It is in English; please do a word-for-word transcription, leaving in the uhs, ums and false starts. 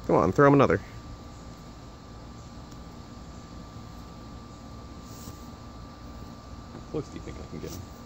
Come on, throw him another. How close do you think I can get him?